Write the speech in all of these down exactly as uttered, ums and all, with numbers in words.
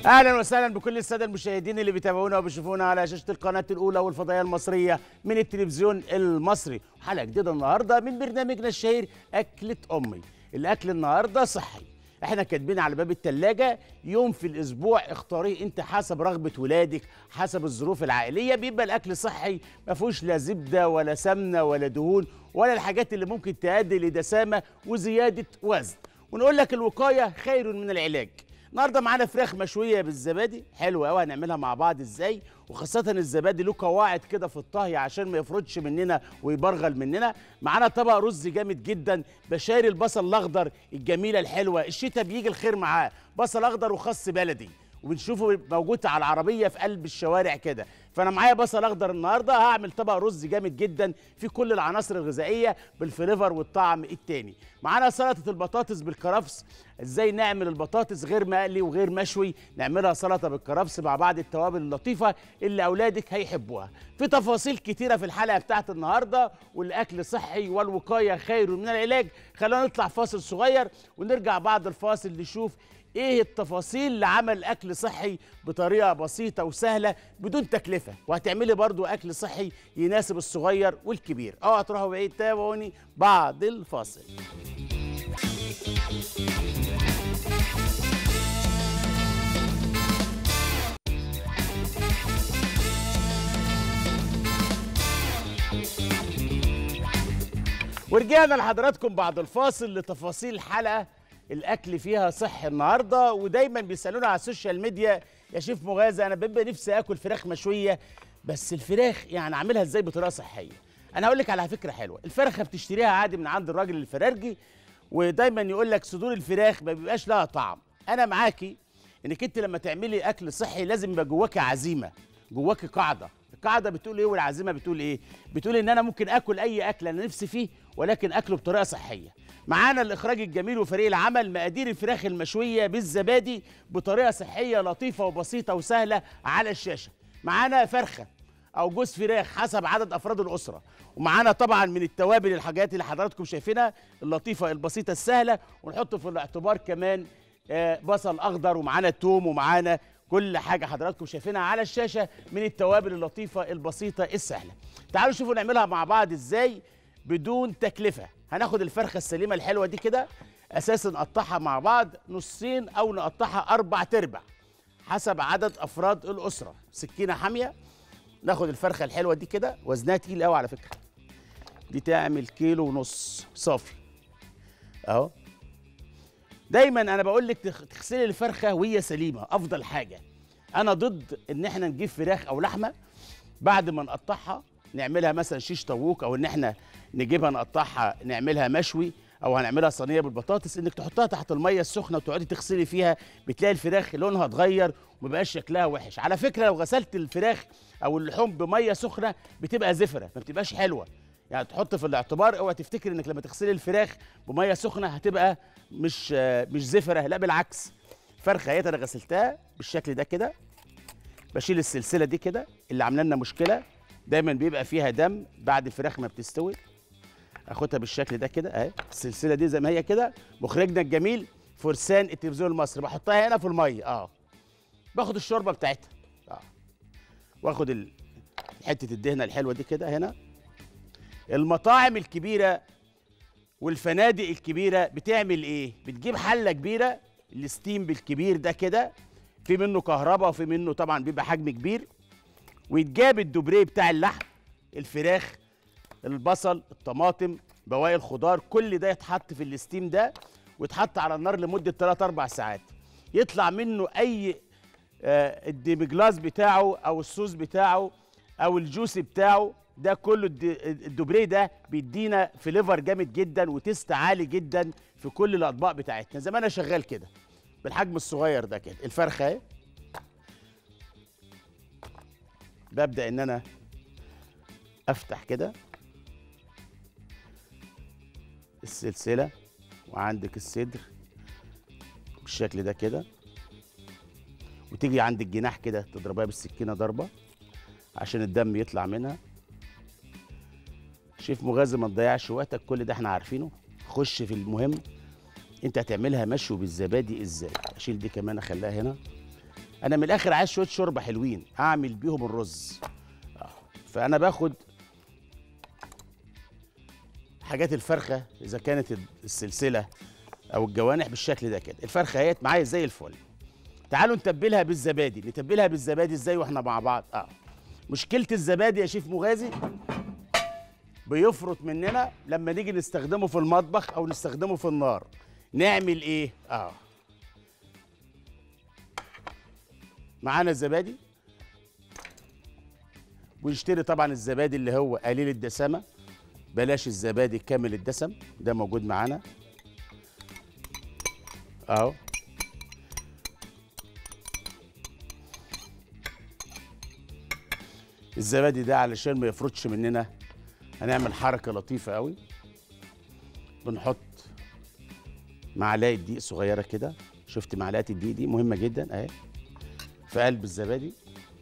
اهلا وسهلا بكل الساده المشاهدين اللي بيتابعونا وبيشوفونا على شاشه القناه الاولى والفضائيه المصريه من التلفزيون المصري. حلقه جديده النهارده من برنامجنا الشهير اكله امي. الاكل النهارده صحي، احنا كاتبين على باب الثلاجه يوم في الاسبوع اختاريه انت حسب رغبه ولادك، حسب الظروف العائليه. بيبقى الاكل صحي ما فيهوش لا زبده ولا سمنه ولا دهون ولا الحاجات اللي ممكن تؤدي لدسامه وزياده وزن. ونقول لك الوقايه خير من العلاج. النهارده معانا فراخ مشويه بالزبادي حلوه قوي، هنعملها مع بعض ازاي، وخاصه الزبادي له قواعد كده في الطهي عشان ما يفرطش مننا ويبرغل مننا. معانا طبق رز جامد جدا، بشاري البصل الاخضر الجميله الحلوه، الشتاء بيجي الخير معاه، بصل اخضر وخس بلدي وبنشوفه موجود على العربيه في قلب الشوارع كده. فانا معايا بصل اخضر النهارده، هعمل طبق رز جامد جدا فيه كل العناصر الغذائيه بالفليفر والطعم التاني. معانا سلطه البطاطس بالكرفس، ازاي نعمل البطاطس غير مقلي وغير مشوي، نعملها سلطه بالكرفس مع بعض التوابل اللطيفه اللي اولادك هيحبوها. في تفاصيل كتيره في الحلقه بتاعت النهارده، والاكل صحي والوقايه خير من العلاج. خلونا نطلع فاصل صغير ونرجع بعد الفاصل نشوف ايه التفاصيل لعمل اكل صحي بطريقه بسيطه وسهله بدون تكلفه، وهتعملي برضو اكل صحي يناسب الصغير والكبير. اوعى تروحوا بعيد، تابعوني بعد الفاصل. ورجعنا لحضراتكم بعد الفاصل لتفاصيل الحلقه. الاكل فيها صحي النهارده، ودايما بيسالونا على السوشيال ميديا يا شيف مغازي انا ببقى نفسي اكل فراخ مشويه، بس الفراخ يعني اعملها ازاي بطريقه صحيه؟ انا هقول لك على فكره حلوه. الفرخه بتشتريها عادي من عند الراجل الفرارجي، ودايما يقول لك صدور الفراخ ما بيبقاش لها طعم. انا معاكي انك انت لما تعملي اكل صحي لازم يبقى جواكي عزيمه، جواكي قاعده. القاعده بتقول ايه والعزيمه بتقول ايه؟ بتقول ان انا ممكن اكل اي اكل انا نفسي فيه، ولكن اكله بطريقه صحيه. معانا الاخراج الجميل وفريق العمل مقادير الفراخ المشويه بالزبادي بطريقه صحيه لطيفه وبسيطه وسهله على الشاشه. معانا فرخه او جوز فراخ حسب عدد افراد الاسره، ومعانا طبعا من التوابل الحاجات اللي حضراتكم شايفينها اللطيفه البسيطه السهله، ونحط في الاعتبار كمان آه بصل اخضر، ومعانا توم، ومعانا كل حاجه حضراتكم شايفينها على الشاشه من التوابل اللطيفه البسيطه السهله. تعالوا شوفوا نعملها مع بعض ازاي بدون تكلفه. هناخد الفرخه السليمه الحلوه دي كده اساسا نقطعها مع بعض نصين او نقطعها اربع تربع حسب عدد افراد الاسره. سكينه حاميه ناخد الفرخه الحلوه دي كده، وزنها تقيل قوي على فكره، دي تعمل كيلو ونص صافي اهو. دايما انا بقول لك تغسلي الفرخه وهي سليمه افضل حاجه. انا ضد ان احنا نجيب فراخ او لحمه بعد ما نقطعها نعملها مثلا شيش طاووق، او ان احنا نجيبها نقطعها نعملها مشوي، او هنعملها صينيه بالبطاطس، انك تحطها تحت الميه السخنه وتقعدي تغسلي فيها، بتلاقي الفراخ لونها اتغير ومبقاش شكلها وحش. على فكره لو غسلت الفراخ او اللحوم بميه سخنه بتبقى زفره، ما بتبقاش حلوه. يعني تحط في الاعتبار، اوعى تفتكر انك لما تغسلي الفراخ بميه سخنه هتبقى مش مش زفره، لا بالعكس. الفرخه اهي انا غسلتها بالشكل ده كده، بشيل السلسله دي كده اللي عامله لنا مشكله، دايما بيبقى فيها دم بعد الفراخ ما بتستوي. اخدها بالشكل ده كده اهي، السلسله دي زي ما هي كده. مخرجنا الجميل فرسان التلفزيون المصري بحطها هنا في الميه اه، باخد الشوربه بتاعتها اه، واخد ال... حته الدهنه الحلوه دي كده هنا. المطاعم الكبيره والفنادق الكبيره بتعمل ايه؟ بتجيب حله كبيره، الستيم بالكبير ده كده، في منه كهرباء وفي منه طبعا بيبقى حجم كبير، ويتجاب الدوبريه بتاع اللحم، الفراخ، البصل، الطماطم، بواقي الخضار، كل ده يتحط في الستيم ده ويتحط على النار لمده ثلاثة أربعة ساعات. يطلع منه اي آه الديمجلاس بتاعه او الصوص بتاعه او الجوس بتاعه ده كله. الدوبريه ده بيدينا فليفر جامد جدا وتيست عالي جدا في كل الاطباق بتاعتنا. زي ما انا شغال كده بالحجم الصغير ده كده. الفرخه اهي ببدا ان انا افتح كده السلسله، وعندك الصدر بالشكل ده كده، وتيجي عند الجناح كده تضربها بالسكينه ضربه عشان الدم يطلع منها. شيف مغازي ما تضيعش وقتك، كل ده احنا عارفينه. خش في المهم، انت هتعملها مشوي بالزبادي ازاي. اشيل دي كمان اخليها هنا انا من الاخر عايز شويه شوربه حلوين اعمل بيهم الرز. آه. فانا باخد حاجات الفرخه اذا كانت السلسله او الجوانح بالشكل ده كده. الفرخه اهيت معايا زي الفل. تعالوا نتبلها بالزبادي. نتبلها بالزبادي ازاي واحنا مع بعض؟ اه مشكله الزبادي يا شيف مغازي بيفرط مننا لما نيجي نستخدمه في المطبخ او نستخدمه في النار. نعمل ايه؟ اه معانا الزبادي، ونشتري طبعا الزبادي اللي هو قليل الدسامه، بلاش الزبادي كامل الدسم، ده موجود معانا اهو. الزبادي ده علشان ما يفرطش مننا هنعمل حركه لطيفه قوي. بنحط معلقه دقيق صغيره كده، شفت معلقه الدقيق دي مهمه جدا اهي في قلب الزبادي.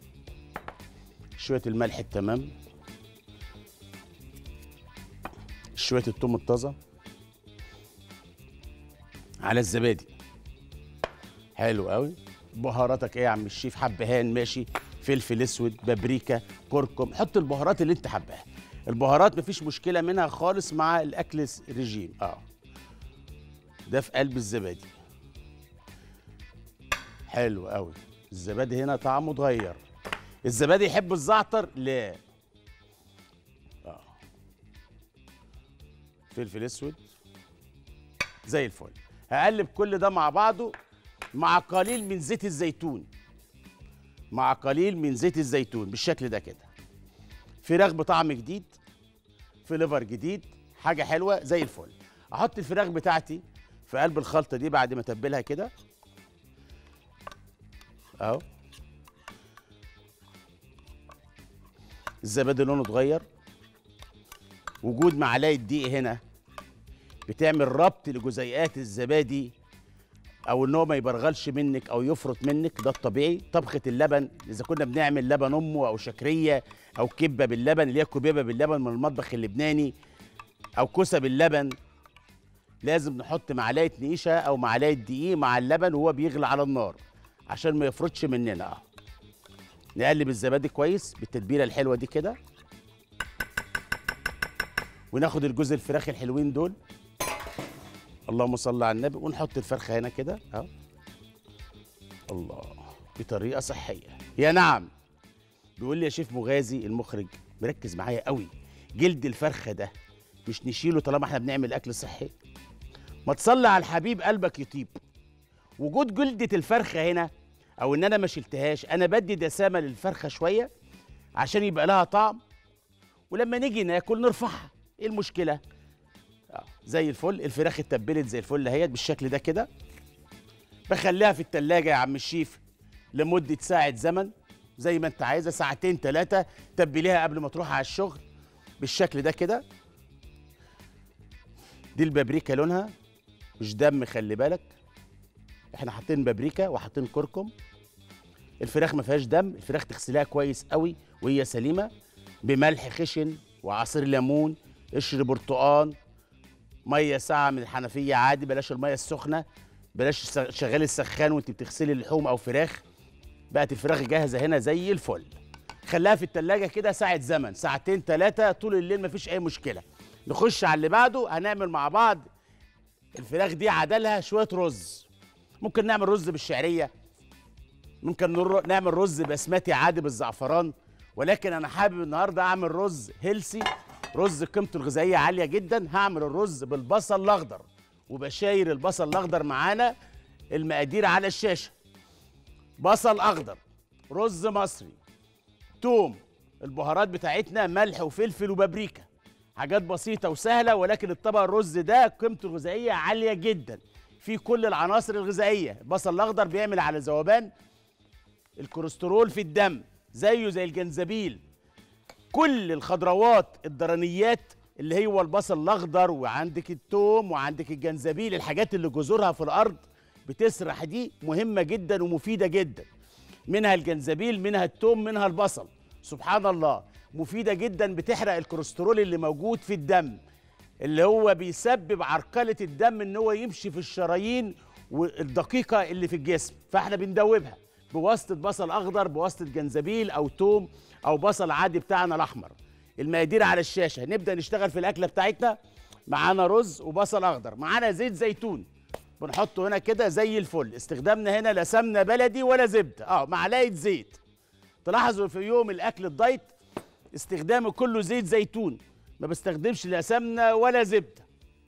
شويه الملح التمام، شويه الثوم الطازه على الزبادي. حلو قوي. بهاراتك ايه يا عم الشيف؟ حبهان ماشي، فلفل اسود، بابريكا، كركم، حط البهارات اللي انت حباها. البهارات مفيش مشكله منها خالص مع الاكل الرجيم. اه ده في قلب الزبادي. حلو قوي. الزبادي هنا طعمه اتغير. الزبادي يحب الزعتر؟ لا. اه فلفل اسود زي الفل. هقلب كل ده مع بعضه مع قليل من زيت الزيتون، مع قليل من زيت الزيتون بالشكل ده كده. فراخ بطعم جديد، فليفر جديد، حاجه حلوه زي الفل. احط الفراخ بتاعتي في قلب الخلطه دي بعد ما اتبلها كده اهو. الزبادي لونه اتغير. وجود معلقه دقيق هنا بتعمل ربط لجزيئات الزبادي، او ان هو ما يبرغلش منك او يفرط منك، ده الطبيعي. طبخه اللبن اذا كنا بنعمل لبن امه او شكريه او كبه باللبن اللي هي كبيبه باللبن من المطبخ اللبناني او كوسه باللبن، لازم نحط معلقه نقيشه او معلقه دقيق مع اللبن وهو بيغلي على النار عشان ما يفرطش مننا. اه نقلب الزبادي كويس بالتتبيله الحلوه دي كده، وناخد الجزء الفراخ الحلوين دول، اللهم صل على النبي، ونحط الفرخه هنا كده اهو. الله، بطريقه صحيه. يا نعم. بيقول لي يا شيف مغازي المخرج مركز معايا قوي، جلد الفرخه ده مش نشيله طالما احنا بنعمل اكل صحي؟ ما تصلي على الحبيب قلبك يطيب. وجود جلده الفرخه هنا او ان انا ما شلتهاش، انا بدي دسامه للفرخه شويه عشان يبقى لها طعم، ولما نيجي ناكل نرفعها. ايه المشكله؟ آه. زي الفل. الفراخ اتبلت زي الفل اهيت بالشكل ده كده. بخليها في التلاجة يا عم الشيف لمدة ساعة زمن زي ما انت عايزة، ساعتين ثلاثة. تبليها قبل ما تروح على الشغل بالشكل ده كده. دي البابريكا لونها مش دم، خلي بالك احنا حاطين بابريكا وحاطين كركم. الفراخ ما فيهاش دم. الفراخ تغسلها كويس قوي وهي سليمة بملح خشن وعصير ليمون، قشر برتقان، ميه ساقعه من الحنفيه عادي، بلاش الميه السخنه، بلاش شغال السخان وانت بتغسلي اللحوم او فراخ. بقت الفراخ جاهزه هنا زي الفل. خليها في التلاجة كده ساعه زمن، ساعتين ثلاثه طول الليل، مفيش اي مشكله. نخش على اللي بعده. هنعمل مع بعض الفراخ دي عدلها شويه رز. ممكن نعمل رز بالشعريه، ممكن نعمل رز بسمتي عادي بالزعفران، ولكن انا حابب النهارده اعمل رز هيلسي، رز قيمته الغذائيه عاليه جدا. هعمل الرز بالبصل الاخضر، وبشاير البصل الاخضر معانا. المقادير على الشاشه. بصل اخضر، رز مصري، توم، البهارات بتاعتنا ملح وفلفل وبابريكا. حاجات بسيطه وسهله، ولكن الطبق الرز ده قيمته الغذائيه عاليه جدا، فيه كل العناصر الغذائيه. البصل الاخضر بيعمل على ذوبان الكوليسترول في الدم، زيه زي الجنزبيل. كل الخضروات الدرنيات اللي هو البصل الاخضر، وعندك التوم، وعندك الجنزبيل، الحاجات اللي جذورها في الارض بتسرح دي مهمه جدا ومفيده جدا. منها الجنزبيل، منها التوم، منها البصل. سبحان الله، مفيده جدا، بتحرق الكوليسترول اللي موجود في الدم، اللي هو بيسبب عرقله الدم ان هو يمشي في الشرايين والدقيقه اللي في الجسم. فاحنا بندوبها بواسطه بصل اخضر، بواسطه جنزبيل او توم او بصل عادي بتاعنا الاحمر. المقادير على الشاشه. نبدا نشتغل في الاكله بتاعتنا. معانا رز وبصل اخضر، معانا زيت زيتون بنحطه هنا كده زي الفل. استخدامنا هنا لا سمنه بلدي ولا زبده، اه معلقه زيت. تلاحظوا في يوم الاكل الدايت استخدامي كله زيت زيتون، ما بستخدمش لا سمنه ولا زبده.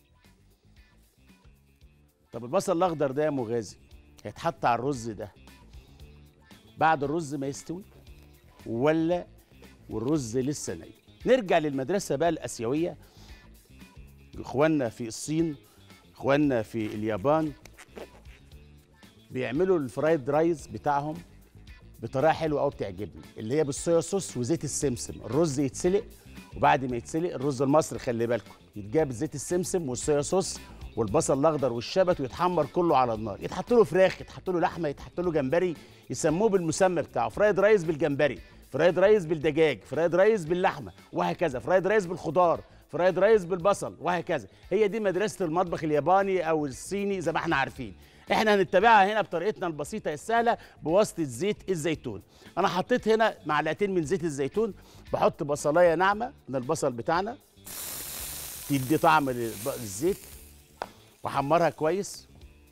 طب البصل الاخضر ده يا مغازي هيتحط على الرز ده بعد الرز ما يستوي ولا والرز لسه ني؟ نرجع للمدرسه بقى الاسيويه. اخواننا في الصين، اخواننا في اليابان بيعملوا الفرايد رايز بتاعهم بطريقه حلوه قوي بتعجبني، اللي هي بالصويا صوص وزيت السمسم. الرز يتسلق وبعد ما يتسلق الرز المصري خلي بالكم يتجاب زيت السمسم والصويا صوص والبصل الاخضر والشبت ويتحمر كله على النار. يتحط له فراخ، يتحط له لحمه، يتحط له جمبري، يسموه بالمسمى بتاعه. فرايد رايز بالجمبري، فرايد رايز بالدجاج، فرايد رايز باللحمه، وهكذا. فرايد رايز بالخضار، فرايد رايز بالبصل، وهكذا. هي دي مدرسه المطبخ الياباني او الصيني زي ما احنا عارفين. احنا هنتبعها هنا بطريقتنا البسيطه السهله بواسطه زيت الزيتون. انا حطيت هنا معلقتين من زيت الزيتون. بحط بصلايه ناعمه من البصل بتاعنا تدي طعم للزيت واحمرها كويس.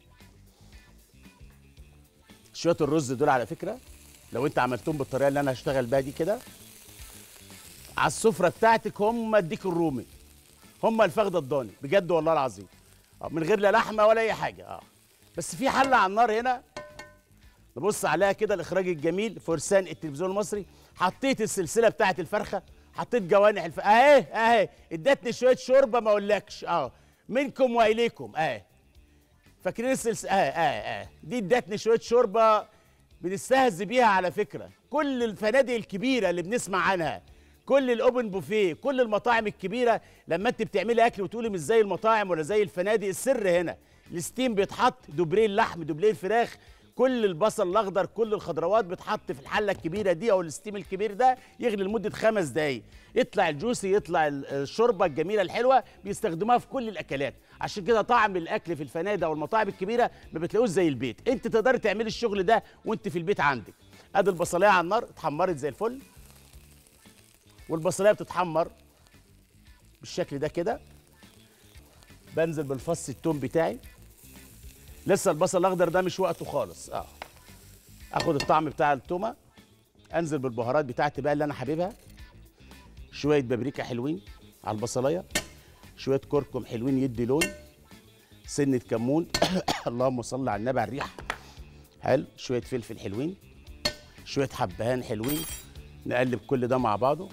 شويه الرز دول على فكره لو انت عملتهم بالطريقه اللي انا هشتغل بيها دي كده على السفره بتاعتك هم الديك الرومي، هم الفخد الضاني بجد والله العظيم، من غير لا لحمه ولا اي حاجه. اه بس في حله على النار هنا نبص عليها كده، الاخراج الجميل فرسان التلفزيون المصري. حطيت السلسله بتاعت الفرخه، حطيت جوانح الف... اهي اهي ادتني شويه شوربه ما اقولكش. اه منكم واليكم اهي. فاكرين السلسله؟ اهي اهي اهي دي ادتني شويه شوربه بنستهزي بيها على فكره. كل الفنادق الكبيره اللي بنسمع عنها، كل الاوبن بوفيه، كل المطاعم الكبيره، لما انت بتعملي اكل وتقولي مش زي المطاعم ولا زي الفنادق، السر هنا الستيم بيتحط، دوبليه اللحم، دوبليه الفراخ، كل البصل الاخضر، كل الخضروات بتحط في الحله الكبيره دي او الستيم الكبير ده، يغلي لمده خمس دقائق، يطلع الجوسي، يطلع الشوربه الجميله الحلوه. بيستخدموها في كل الاكلات. عشان كده طعم الاكل في الفنادق والمطاعم الكبيره ما بتلاقوش زي البيت. انت تقدري تعملي الشغل ده وانت في البيت عندك. ادي البصلايه على النار اتحمرت زي الفل، والبصلايه بتتحمر بالشكل ده كده. بنزل بالفص التوم بتاعي، لسه البصل الاخضر ده مش وقته خالص. اه اخد الطعم بتاع التومه، انزل بالبهارات بتاعتي بقى اللي انا حاببها. شويه بابريكا حلوين على البصلايه، شويه كركم حلوين يدي لون، سنه كمون اللهم صل على النبي على الريح. حلو. شويه فلفل حلوين، شويه حبهان حلوين. نقلب كل ده مع بعضه.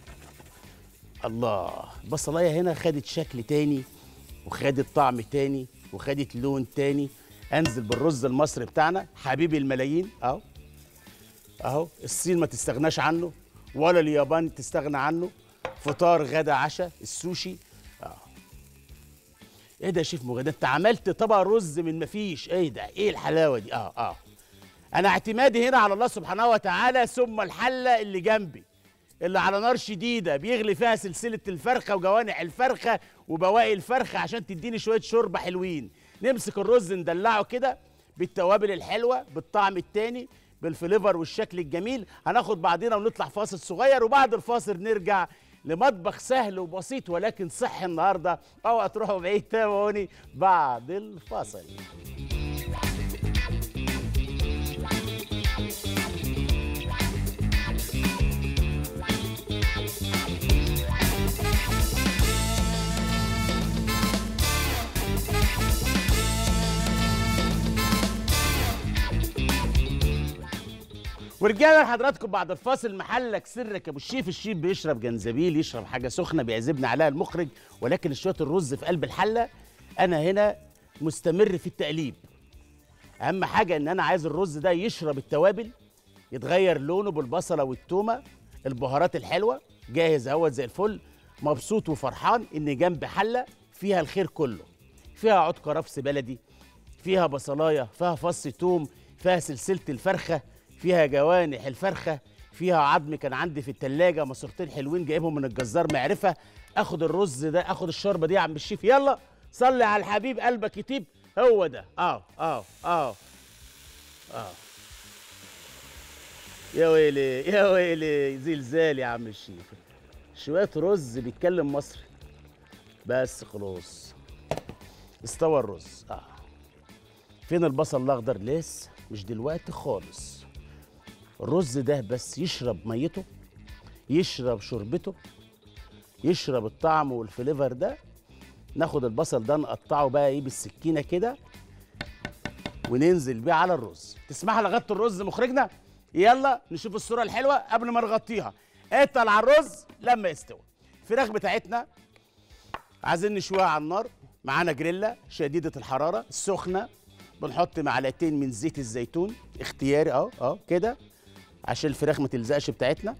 الله، البصلايه هنا خدت شكل تاني وخدت طعم تاني وخدت لون تاني. انزل بالرز المصري بتاعنا حبيب الملايين اهو اهو. الصين ما تستغناش عنه ولا اليابان تستغنى عنه. فطار غدا عشاء السوشي. اه ايه ده يا شيف مغاد، انت عملت طبق رز من مفيش. ايه ده، ايه الحلاوه دي. اه اه انا اعتمادي هنا على الله سبحانه وتعالى، ثم الحله اللي جنبي اللي على نار شديده بيغلي فيها سلسله الفرخه وجوانح الفرخه وبواقي الفرخه عشان تديني شويه شوربه حلوين. نمسك الرز ندلعه كده بالتوابل الحلوه، بالطعم التاني، بالفليفر والشكل الجميل. هناخد بعضنا ونطلع فاصل صغير، وبعد الفاصل نرجع لمطبخ سهل وبسيط ولكن صحي النهارده. اوعى تروحوا بعيد، تابعوني بعد الفاصل. ورجعنا لحضراتكم بعد الفاصل. محلك سرك يا ابو الشيف. الشيف بيشرب جنزبيل، يشرب حاجه سخنه بيعزمنا عليها المخرج، ولكن شويه الرز في قلب الحله. انا هنا مستمر في التقليب. اهم حاجه ان انا عايز الرز ده يشرب التوابل، يتغير لونه بالبصله والتومه، البهارات الحلوه. جاهز اهوت زي الفل. مبسوط وفرحان ان جنب حله فيها الخير كله. فيها عود كرفس بلدي، فيها بصلايه، فيها فص توم، فيها سلسله الفرخه، فيها جوانح الفرخه، فيها عظم كان عندي في التلاجة، مصورتين حلوين جايبهم من الجزار معرفه. اخد الرز ده، اخد الشوربه دي يا عم الشيف. يلا صلي على الحبيب قلبك يطيب. هو ده. اه اه اه اه يا ويلي يا ويلي زلزال يا عم الشيف. شويه رز بيتكلم مصري. بس خلاص استوى الرز. اه فين البصل الاخضر؟ لسه مش دلوقتي خالص. الرز ده بس يشرب ميته، يشرب شوربته، يشرب الطعم والفليفر ده. ناخد البصل ده نقطعه بقى ايه بالسكينه كده وننزل بيه على الرز. تسمح لي اغطي الرز مخرجنا؟ يلا نشوف الصوره الحلوه قبل ما نغطيها. اتقل على الرز لما يستوي. الفراخ بتاعتنا عايزين نشويها على النار. معانا جريلا شديده الحراره السخنه. بنحط معلقتين من زيت الزيتون اختياري اهو اهو كده عشان الفراخ ما تلزقش بتاعتنا،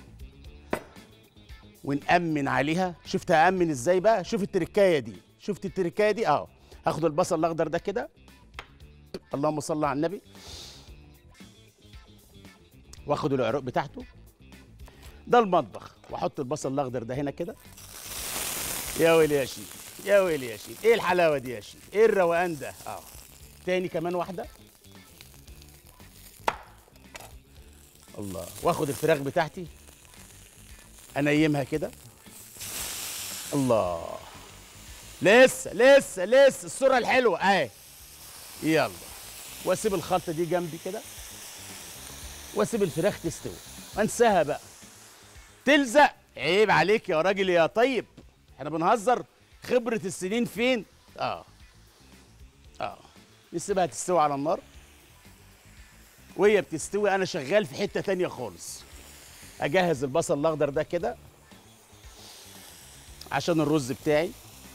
ونأمن عليها. شفت أأمن ازاي بقى؟ شوف التركايه دي، شفت التركايه دي اهو. هاخد البصل الاخضر ده كده، اللهم صل على النبي، واخد العروق بتاعته. ده المطبخ. واحط البصل الاخضر ده هنا كده. يا ويلي يا شيف يا ويلي يا شيف، ايه الحلاوه دي يا شيف، ايه الروقان ده. اه تاني كمان واحده. الله. واخد الفراخ بتاعتي انيمها كده. الله. لسه لسه لسه الصوره الحلوه اهي. يلا. واسيب الخلطه دي جنبي كده، واسيب الفراخ تستوي وانساها بقى. تلزق عيب عليك يا راجل يا طيب، احنا بنهزر. خبره السنين فين؟ اه اه نسيبها تستوي على النار. وهي بتستوي انا شغال في حته تانيه خالص. اجهز البصل الاخضر ده كده عشان الرز بتاعي.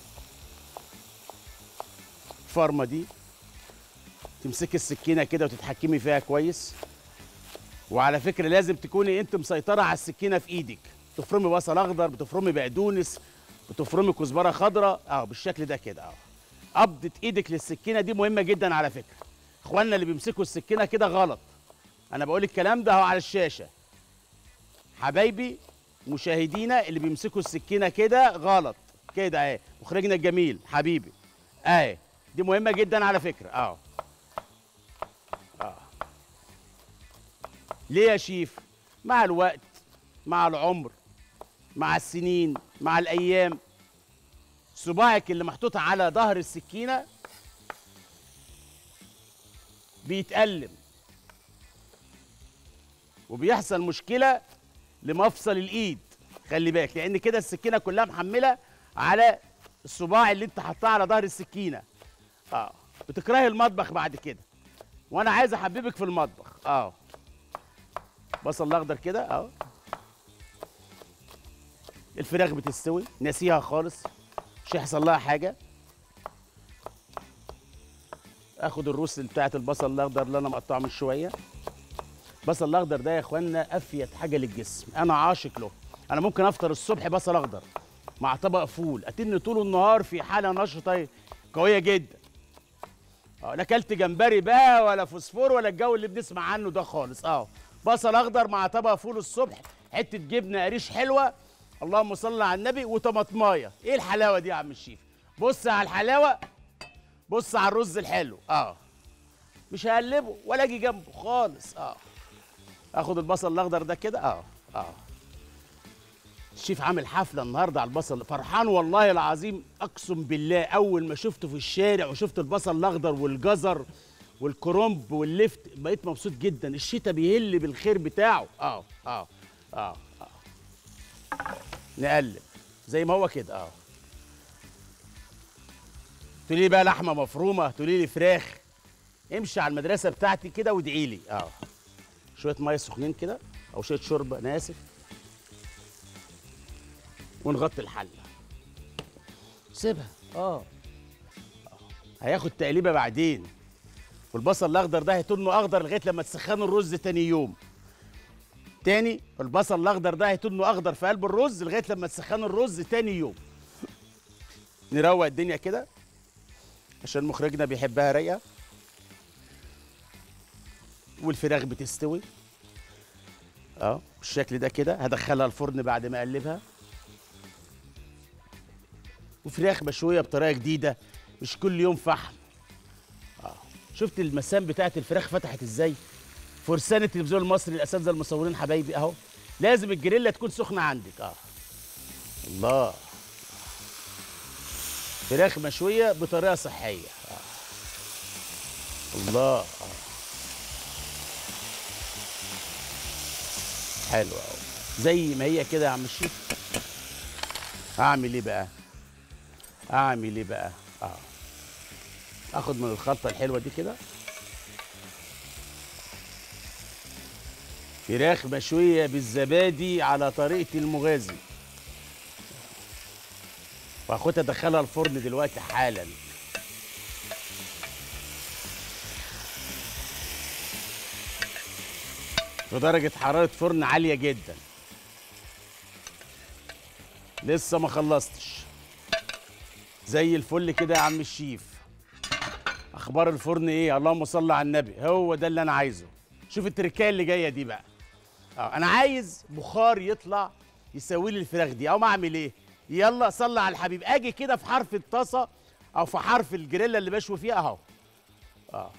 الفرمه دي تمسكي السكينه كده وتتحكمي فيها كويس. وعلى فكره لازم تكوني انت مسيطره على السكينه في ايدك. بتفرمي بصل اخضر، بتفرمي بقدونس، بتفرمي كزبره خضراء اهو بالشكل ده كده اهو. قبضه ايدك للسكينه دي مهمه جدا على فكره. اخواننا اللي بيمسكوا السكينه كده غلط. انا بقول الكلام ده اهو على الشاشه. حبايبي مشاهدينا اللي بيمسكوا السكينه كده غلط كده اهي. مخرجنا الجميل حبيبي اهي، دي مهمه جدا على فكره اهو. اه ليه يا شيف؟ مع الوقت، مع العمر، مع السنين، مع الايام، صباعك اللي محطوط على ظهر السكينه بيتألم وبيحصل مشكله لمفصل الايد. خلي بالك لان كده السكينه كلها محمله على الصباع اللي انت حطاه على ظهر السكينه. اه بتكرهي المطبخ بعد كده، وانا عايز احببك في المطبخ. اه بصل الاخضر كده اه. الفراخ بتستوي ناسيها خالص، مش هيحصل لها حاجه. اخد الروس بتاعت البصل الاخضر اللي انا مقطعه من شويه. البصل الاخضر ده يا اخوانا افيد حاجه للجسم، انا عاشق له. انا ممكن افطر الصبح بصل اخضر مع طبق فول، اتن طول النهار في حاله نشطه قويه جدا. اه لا اكلت جمبري بقى ولا فوسفور ولا الجو اللي بنسمع عنه ده خالص. اه بصل اخضر مع طبق فول الصبح، حته جبنه قريش حلوه، اللهم صل على النبي، وطماطمايه. ايه الحلاوه دي يا عم الشيف؟ بص على الحلاوه، بص على الرز الحلو. اه مش هقلبه ولا اجي جنبه خالص. اه اخد البصل الاخضر ده كده اه اه. الشيف عامل حفله النهارده على البصل، فرحان والله العظيم. اقسم بالله اول ما شفته في الشارع وشفت البصل الاخضر والجزر والكرنب واللفت بقيت مبسوط جدا. الشتاء بيهل بالخير بتاعه. اه اه اه اه نقلب زي ما هو كده اه. تقولي لي بقى لحمه مفرومه، تقولي لي فراخ، امشي على المدرسه بتاعتي كده وادعي لي. اه شويه ميه سخنين كده او شويه شوربه، انا اسف، ونغطي الحله. سيبها اه. هياخد تقليبه بعدين. والبصل الاخضر ده هيتنه اخضر لغايه لما تسخنوا الرز تاني يوم. تاني البصل الاخضر ده هيتنه اخضر في قلب الرز لغايه لما تسخنوا الرز تاني يوم. نروق الدنيا كده عشان مخرجنا بيحبها رايقه. والفراخ بتستوي اه بالشكل ده كده. هدخلها الفرن بعد ما اقلبها. وفراخ مشويه بطريقه جديده، مش كل يوم فحم. اه شفت المسام بتاعت الفراخ فتحت ازاي؟ فرسان التلفزيون المصري الاساتذه المصورين حبايبي اهو. لازم الجريلا تكون سخنه عندك. اه الله. فراخ مشويه بطريقه صحيه. آه. الله. آه. حلو قوي زي ما هي كده يا عم الشيف. اعمل ايه بقى؟ اعمل ايه بقى؟ اه اخد من الخلطه الحلوه دي كده فراخ مشويه بالزبادي على طريقه المغازي، واخدها ادخلها الفرن دلوقتي حالا. بدرجه حراره فرن عاليه جدا. لسه ما خلصتش. زي الفل كده يا عم الشيف. اخبار الفرن ايه؟ اللهم صل على النبي. هو ده اللي انا عايزه. شوف التركايه اللي جايه دي بقى. اه انا عايز بخار يطلع يسوي لي الفراخ دي. او ما اعمل ايه؟ يلا صلي على الحبيب. اجي كده في حرف الطاسه او في حرف الجريلا اللي بشوي فيها اهو. اه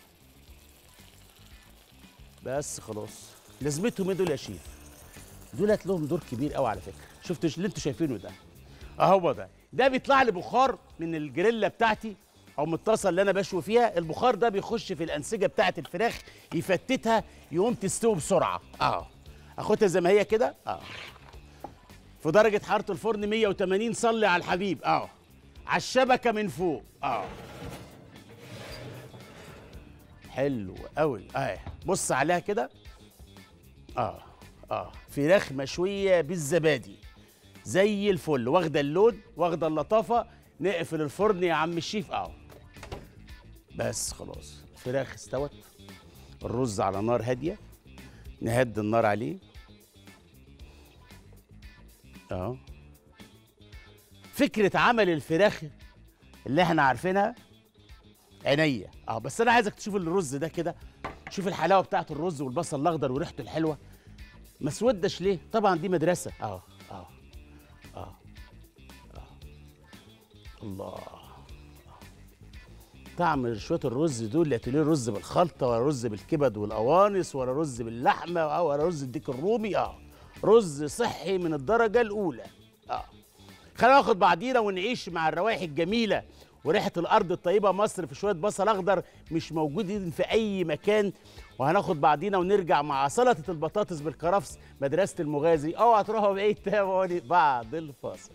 بس خلاص. لازمتهم ايه دول يا شيف؟ دولت لهم دور كبير قوي على فكره. شفتوا اللي انتوا شايفينه ده؟ اهو ده ده بيطلع لي بخار من الجريلا بتاعتي او من الطاسه اللي انا بشوي فيها. البخار ده بيخش في الانسجه بتاعه الفراخ يفتتها يقوم تستوي بسرعه. اه اخدها زي ما هي كده. اه في درجه حراره الفرن مية وتمانين. صلي على الحبيب. اه على الشبكه من فوق. اه حلو قوي. اه بص عليها كده. اه اه فراخ مشويه بالزبادي زي الفل، واخده اللون واخده اللطافه. نقفل الفرن يا عم الشيف. اهو بس خلاص. الفراخ استوت. الرز على نار هاديه. نهدي النار عليه. اه فكره عمل الفراخ اللي احنا عارفينها عينيا. اه بس انا عايزك تشوف الرز ده كده. شوف الحلاوه بتاعت الرز والبصل الاخضر وريحته الحلوه. ما اسودش ليه؟ طبعا دي مدرسه. اه اه اه اه الله. طعم شويه الرز دول لا تقولي رز بالخلطه ولا رز بالكبد والقوانص ولا رز باللحمه ولا رز الديك الرومي. اه رز صحي من الدرجه الاولى. اه خلينا ناخد بعضينا ونعيش مع الروائح الجميله وريحه الارض الطيبه مصر في شويه بصل اخضر مش موجودين في اي مكان. وهناخد بعضينا ونرجع مع سلطه البطاطس بالكرفس مدرسه المغازي. اوعى تروحوا بعيد. تابعوني بعد الفاصل.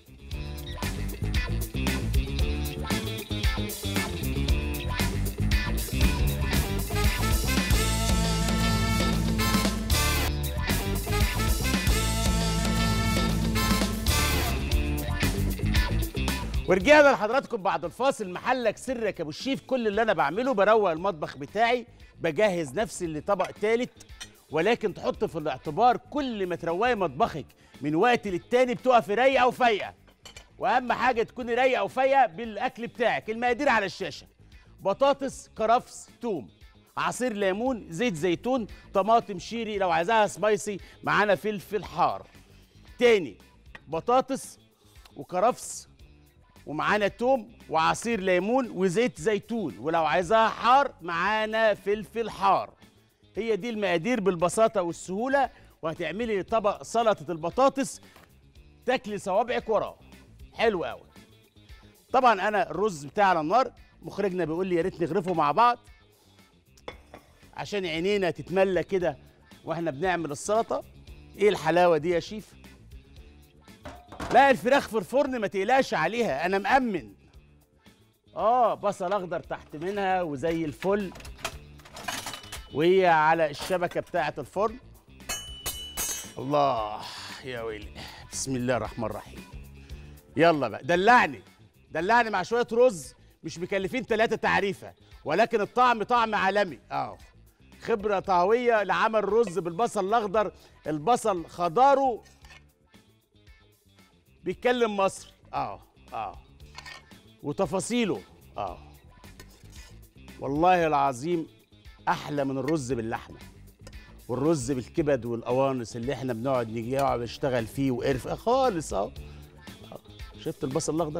ورجعنا لحضراتكم بعد الفاصل. محلك سرك يا ابو الشيف. كل اللي انا بعمله بروق المطبخ بتاعي، بجهز نفسي لطبق ثالث. ولكن تحط في الاعتبار كل ما تروقي مطبخك من وقت للتاني بتقفي رايقه وفايقه. واهم حاجه تكوني رايقه وفايقه بالاكل بتاعك. المقادير على الشاشه. بطاطس، كرفس، توم، عصير ليمون، زيت زيتون، طماطم شيري لو عايزاها سبايسي، معانا فلفل حار. تاني بطاطس وكرفس ومعانا توم وعصير ليمون وزيت زيتون، ولو عايزاها حار معانا فلفل حار. هي دي المقادير بالبساطة والسهولة. وهتعملي طبق سلطة البطاطس تاكلي صوابعك وراه. حلو قوي. طبعا انا الرز بتاعي على النار. مخرجنا بيقول لي يا ريت نغرفه مع بعض عشان عينينا تتملى كده واحنا بنعمل السلطة. ايه الحلاوة دي يا شيف؟ لا الفراخ في الفرن ما تقلقش عليها، انا مأمن. اه بصل اخضر تحت منها وزي الفل. وهي على الشبكه بتاعه الفرن. الله يا ويلي. بسم الله الرحمن الرحيم. يلا بقى دلعني دلعني مع شويه رز مش مكلفين ثلاثه تعريفه، ولكن الطعم طعم عالمي. اه خبره طهويه لعمل رز بالبصل الاخضر. البصل خضاره بيتكلم مصري. اه اه وتفاصيله. اه والله العظيم احلى من الرز باللحمه والرز بالكبد والقوانص اللي احنا بنقعد نيجي نقعد نشتغل فيه وقرف خالص. اه شفت البصل الاخضر؟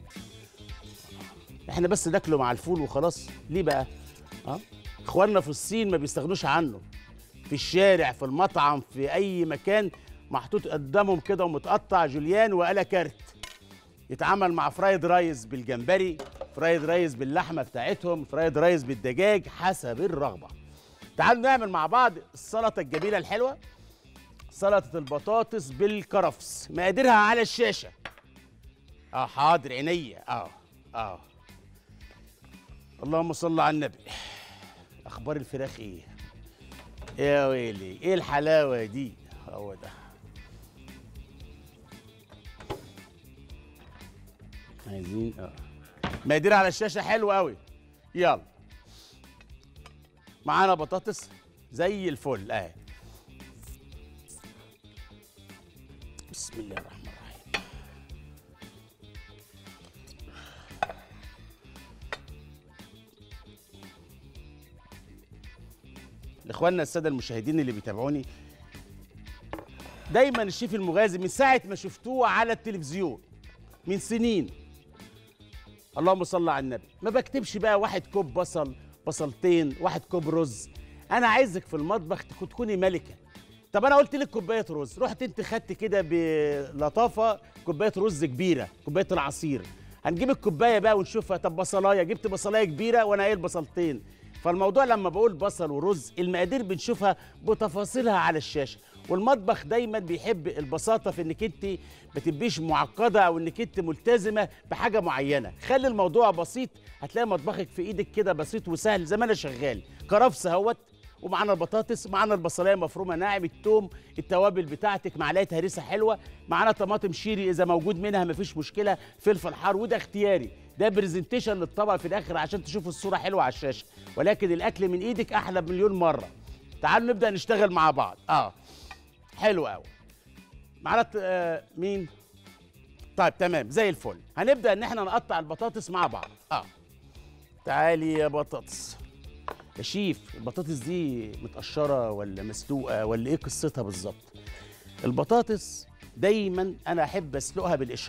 احنا بس ناكله مع الفول وخلاص. ليه بقى؟ اه اخواننا في الصين ما بيستغنوش عنه. في الشارع، في المطعم، في اي مكان، محطوط قدامهم كده ومتقطع جوليان وقلا كارت. يتعامل مع فرايد رايز بالجمبري، فرايد رايز باللحمه بتاعتهم، فرايد رايز بالدجاج، حسب الرغبه. تعالوا نعمل مع بعض السلطه الجميله الحلوه، سلطه البطاطس بالكرفس. مقاديرها على الشاشه. اه حاضر عينيا. اه اه اللهم صل على النبي. اخبار الفراخ ايه؟ يا ويلي ايه الحلاوه دي. هو ده. عايزين اه مقادير على الشاشه حلوه قوي. يلا معانا بطاطس زي الفل اهي. بسم الله الرحمن الرحيم. لاخواننا الساده المشاهدين اللي بيتابعوني، دايما الشيف المغازي من ساعه ما شفتوه على التلفزيون من سنين، اللهم صل على النبي، ما بكتبش بقى واحد كوب بصل، بصلتين، واحد كوب رز. انا عايزك في المطبخ تكوني ملكه. طب انا قلت لك كوبايه رز، رحت انت خدت كده بلطافه كوبايه رز كبيره، كوبايه العصير. هنجيب الكوبايه بقى ونشوفها. طب بصلايه، جبت بصلايه كبيره وانا قايل بصلتين. فالموضوع لما بقول بصل ورز، المقادير بنشوفها بتفاصيلها على الشاشه. والمطبخ دايما بيحب البساطه في انك انت ما تبقيش معقده او انك انت ملتزمه بحاجه معينه. خلي الموضوع بسيط، هتلاقي مطبخك في ايدك كده بسيط وسهل زي ما انا شغال. كرفس اهوت، ومعانا البطاطس، معانا البصلايه مفرومه ناعم، التوم، التوابل بتاعتك، معلقه هريسه حلوه، معانا طماطم شيري اذا موجود منها مفيش مشكله، فلفل حار، وده اختياري، ده برزنتيشن للطبق في الاخر عشان تشوفوا الصوره حلوه على الشاشه، ولكن الاكل من ايدك احلى بمليون مره. تعالوا نبدا نشتغل مع بعض. اه حلو قوي. معانا آه مين؟ طيب تمام زي الفل. هنبدا ان احنا نقطع البطاطس مع بعض. اه تعالي يا بطاطس. يا شيف البطاطس دي متقشره ولا مسلوقه ولا ايه قصتها بالظبط؟ البطاطس دايما انا احب اسلقها بالقشره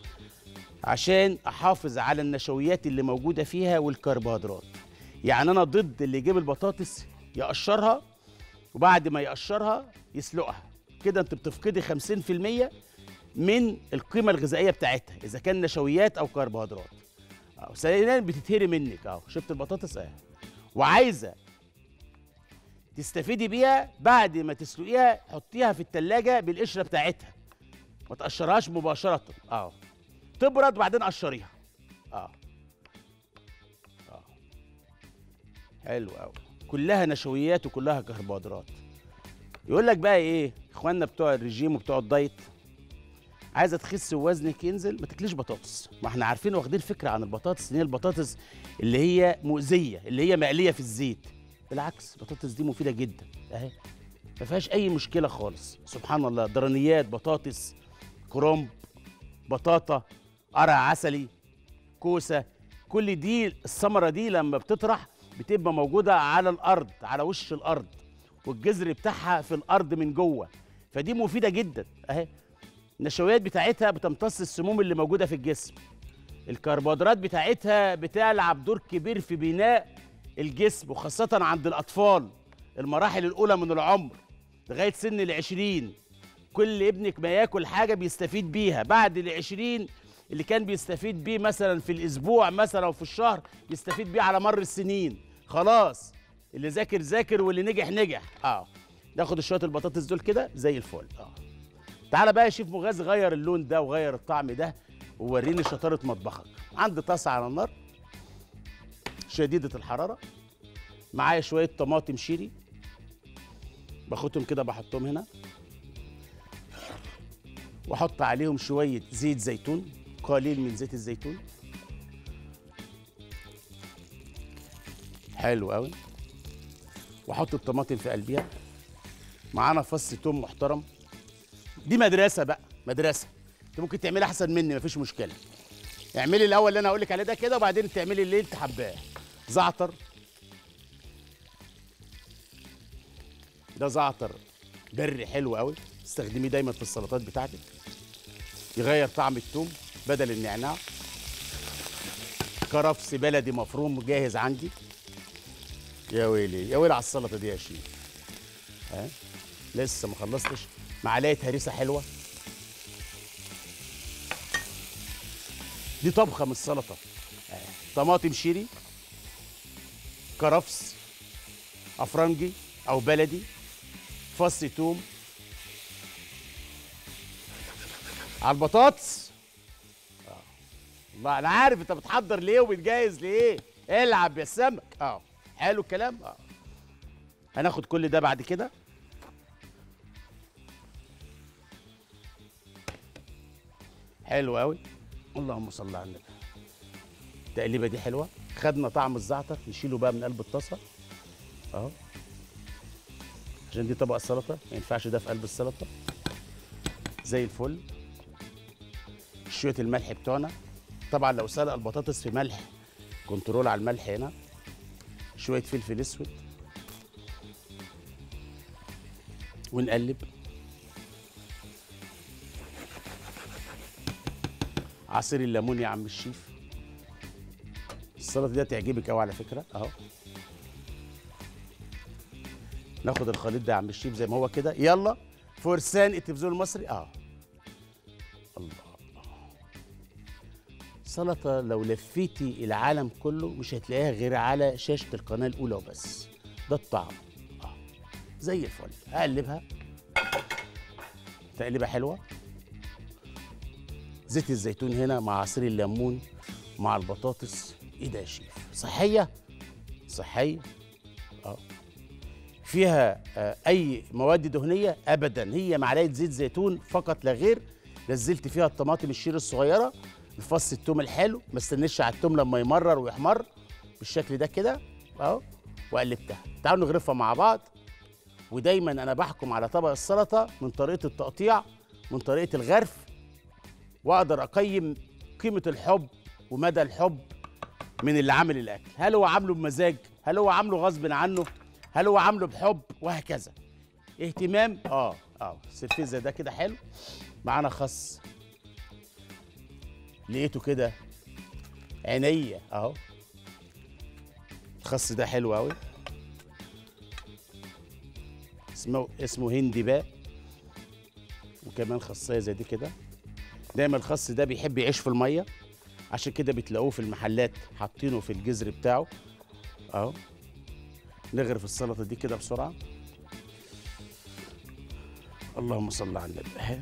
عشان احافظ على النشويات اللي موجوده فيها والكربوهيدرات. يعني انا ضد اللي يجيب البطاطس يقشرها وبعد ما يقشرها يسلقها، كده انت بتفقدي خمسين في المية من القيمه الغذائيه بتاعتها اذا كان نشويات او كربوهيدرات. اه ثانيا بتتهري منك. اهو شفت البطاطس اهي، وعايزه تستفيدي بيها بعد ما تسلقيها حطيها في التلاجة بالقشره بتاعتها، ما تقشرهاش مباشره. اه تبرد وبعدين قشريها. اه اه حلو قوي، كلها نشويات وكلها كربوهيدرات. يقول لك بقى ايه اخواننا بتوع الرجيم وبتوع الدايت، عايزه تخس ووزنك ينزل ما تاكليش بطاطس. ما احنا عارفين واخدين فكره عن البطاطس ان هي البطاطس اللي هي مؤذيه، اللي هي مقليه في الزيت. بالعكس البطاطس دي مفيده جدا اهي، ما فيهاش اي مشكله خالص. سبحان الله، درنيات بطاطس، كرنب، بطاطا، قرع عسلي، كوسه، كل دي الثمره دي لما بتطرح بتبقى موجوده على الارض، على وش الارض، والجذر بتاعها في الارض من جوه، فدي مفيده جدا اهي. النشويات بتاعتها بتمتص السموم اللي موجوده في الجسم. الكربوهيدرات بتاعتها بتلعب دور كبير في بناء الجسم، وخاصه عند الاطفال المراحل الاولى من العمر لغايه سن العشرين. كل ابنك ما ياكل حاجه بيستفيد بيها، بعد العشرين اللي كان بيستفيد بيه مثلا في الاسبوع مثلا او في الشهر يستفيد بيه على مر السنين. خلاص اللي ذاكر ذاكر واللي نجح نجح. اه ناخد شويه البطاطس دول كده زي الفل. اه تعالى بقى يا شيف مغاز، غير اللون ده وغير الطعم ده ووريني شطاره مطبخك. عندي طاسه على النار شديده الحراره، معايا شويه طماطم شيري باخدهم كده بحطهم هنا، واحط عليهم شويه زيت زيتون، قليل من زيت الزيتون. حلو قوي. واحط الطماطم في قلبيها، معانا فص توم محترم. دي مدرسه بقى، مدرسه. انت ممكن تعملي احسن مني مفيش مشكله. اعملي الاول اللي انا هقول لك عليه ده كده وبعدين تعملي اللي انت حباه. زعتر، ده زعتر بري حلو قوي، استخدميه دايما في السلطات بتاعتك، يغير طعم التوم بدل النعناع. كرفس بلدي مفروم جاهز عندي. يا ويلي يا ويلي على السلطه دي يا شيخ. ها لسه ما خلصتش. معلقه هريسه حلوه. دي طبخه من السلطه. ها. طماطم شيري، كرفس، افرنجي او بلدي، فص توم، على البطاطس. اه والله انا عارف انت بتحضر ليه وبتجهز ليه. العب يا سمك. اه حلو الكلام. اه هناخد كل ده بعد كده. حلو قوي. اللهم صل على النبي. التقليبه دي حلوه. خدنا طعم الزعتر نشيله بقى من قلب الطاسه اهو، عشان دي طبق السلطه ما ينفعش ده في قلب السلطه. زي الفل. شويه الملح بتوعنا، طبعا لو سلق البطاطس في ملح كنترول على الملح هنا. شويه فلفل اسود ونقلب. عصير الليمون يا عم الشيف. السلطه دي هتعجبك قوي على فكره اهو. ناخد الخليط ده يا عم الشيف زي ما هو كده. يلا فرسان التلفزيون المصري اه. الله. سلطه لو لفيتي العالم كله مش هتلاقيها غير على شاشه القناه الاولى وبس. ده الطعم اه زي الفل. اقلبها تقليبه حلوه. زيت الزيتون هنا مع عصير الليمون مع البطاطس. ايه ده يا شيف؟ صحيه صحيه اه. فيها آه اي مواد دهنيه ابدا. هي معلقه زيت زيتون فقط لا غير. نزلت فيها الطماطم الشير الصغيره، الفص التوم الحلو، ما استنيش على التوم لما يمرر ويحمر بالشكل ده كده اهو، وقلبتها. تعالوا نغرفها مع بعض. ودايما انا بحكم على طبق السلطه من طريقه التقطيع، من طريقه الغرف، واقدر اقيم قيمه الحب ومدى الحب من اللي عامل الاكل. هل هو عامله بمزاج؟ هل هو عامله غصب عنه؟ هل هو عامله بحب؟ وهكذا. اهتمام اه اه. سرفيس زي ده كده حلو. معانا خس، لقيته كده عينيا اهو. الخس ده حلو قوي. اسمه اسمه هندي بقى. وكمان خاصيه زي دي كده. دايما الخس ده بيحب يعيش في الميه، عشان كده بتلاقوه في المحلات حاطينه في الجذر بتاعه اهو. نغرف السلطه دي كده بسرعه. اللهم صل على النبي. اهي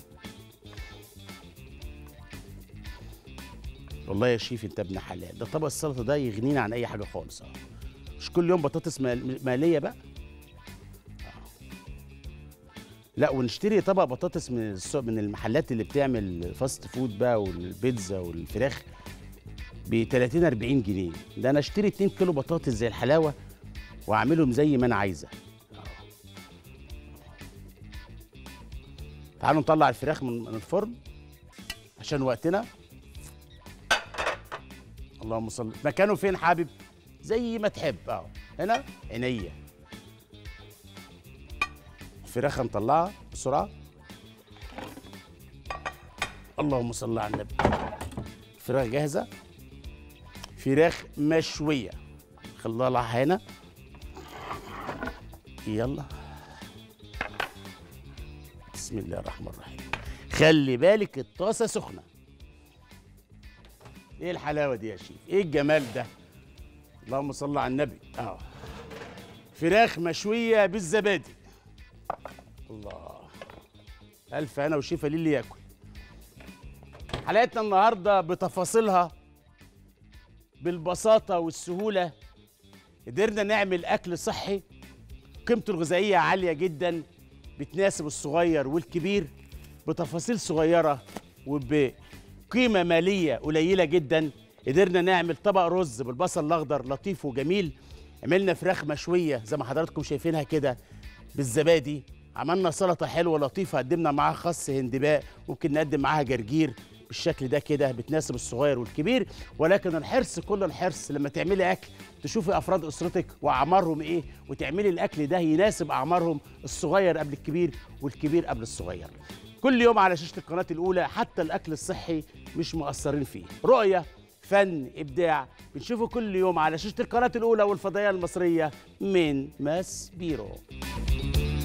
والله يا شيف انت ابن حلال. ده طبق السلطه ده يغنينا عن اي حاجه خالص اهو. مش كل يوم بطاطس مقليه بقى. لا ونشتري طبق بطاطس من السوق، من المحلات اللي بتعمل فاست فود بقى والبيتزا والفراخ ب تلاتين اربعين جنيه. ده انا اشتري اتنين كيلو بطاطس زي الحلاوه واعملهم زي ما انا عايزه. تعالوا نطلع الفراخ من الفرن عشان وقتنا. اللهم صل. مكانه فين حابب؟ زي ما تحب اهو. هنا عينيا. الفراخ هنطلعها بسرعه. اللهم صل على النبي. الفراخ جاهزه. فراخ مشويه. خليها هنا. يلا بسم الله الرحمن الرحيم. خلي بالك الطاسه سخنه. ايه الحلاوه دي يا شيف؟ ايه الجمال ده؟ اللهم صل على النبي. اه فراخ مشويه بالزبادي. الله. الف هنا وشفا للي ياكل. حلقتنا النهارده بتفاصيلها بالبساطه والسهوله قدرنا نعمل اكل صحي قيمته الغذائيه عاليه جدا، بتناسب الصغير والكبير، بتفاصيل صغيره وبقيمه ماليه قليله جدا. قدرنا نعمل طبق رز بالبصل الاخضر لطيف وجميل. عملنا فراخ مشويه زي ما حضراتكم شايفينها كده بالزبادي. عملنا سلطه حلوه لطيفه قدمنا معاها خس هندباء، ممكن نقدم معاها جرجير بالشكل ده كده، بتناسب الصغير والكبير. ولكن الحرص كل الحرص لما تعملي اكل تشوفي افراد اسرتك واعمارهم ايه، وتعملي الاكل ده يناسب اعمارهم، الصغير قبل الكبير والكبير قبل الصغير. كل يوم على شاشه القناه الاولى حتى الاكل الصحي مش مقصرين فيه. رؤيه، فن، ابداع، بنشوفه كل يوم على شاشه القناه الاولى والفضائيه المصريه من ماس بيرو.